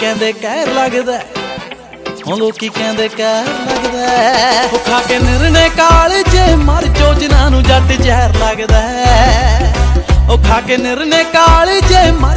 कहंदे कहर लगदा, हुण लोकी कहंदे कहर लगदा। ओ खा के निरने कालजे मर जो जिन्हां नूं जट जहर लगदा। ओ खा के निरने कालजे